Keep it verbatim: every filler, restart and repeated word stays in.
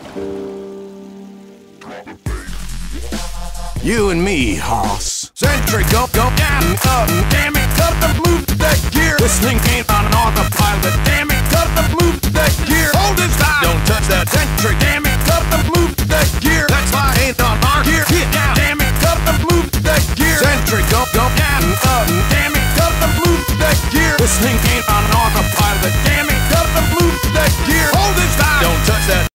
You and me, hoss. Centric, go, go, down, up, damn it, cut the move to that gear. Whistling ain't on autopilot, damn it, cut the move to that gear. Hold his eye, don't touch that centric, damn it, cut the move to that gear. That's why I ain't on our gear. Get down, damn it, cut the move to that gear. Centric, go, go, down, up, damn it, cut the move to that gear. Whistling ain't on